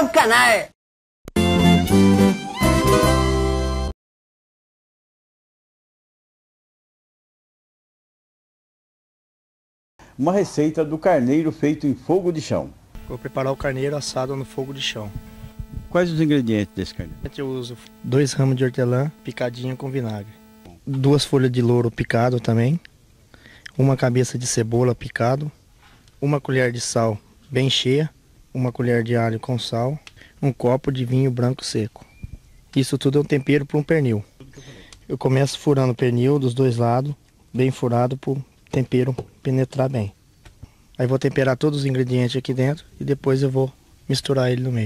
novo canal. Uma receita do carneiro feito em fogo de chão. Vou preparar o carneiro assado no fogo de chão. Quais os ingredientes desse carneiro? Eu uso 2 ramos de hortelã picadinho com vinagre, 2 folhas de louro picado também, uma cabeça de cebola picado, 1 colher de sal bem cheia, 1 colher de alho com sal, 1 copo de vinho branco seco. Isso tudo é um tempero para um pernil. Eu começo furando o pernil dos 2 lados, bem furado para o tempero penetrar bem. Aí vou temperar todos os ingredientes aqui dentro e depois eu vou misturar ele no meio.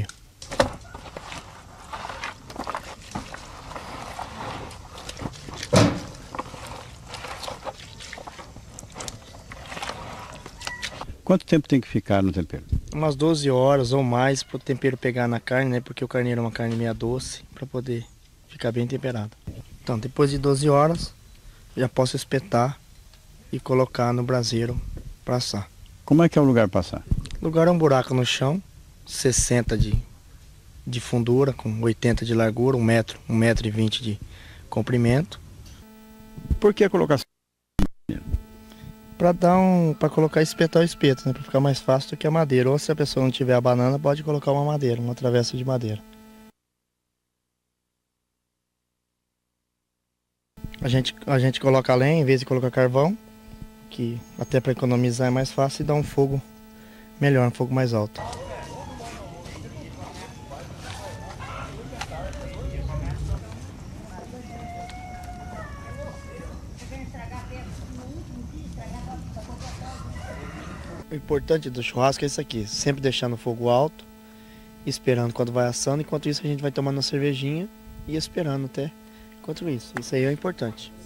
Quanto tempo tem que ficar no tempero? Umas 12 horas ou mais para o tempero pegar na carne, né? Porque o carneiro é uma carne meio doce, para poder ficar bem temperado. Então, depois de 12 horas, já posso espetar e colocar no braseiro para assar. Como é que é o lugar para assar? O lugar é um buraco no chão, 60 de fundura, com 80 de largura, 1 metro e 20 de comprimento. Por que colocar? Para colocar espetar o espeto, né? Para ficar mais fácil do que a madeira. Ou se a pessoa não tiver a banana, pode colocar uma madeira, uma travessa de madeira. A gente coloca a lenha em vez de colocar carvão, que até para economizar é mais fácil e dá um fogo melhor, um fogo mais alto. O importante do churrasco é isso aqui, sempre deixar no fogo alto, esperando quando vai assando. Enquanto isso a gente vai tomando uma cervejinha e esperando até enquanto isso. Isso aí é importante.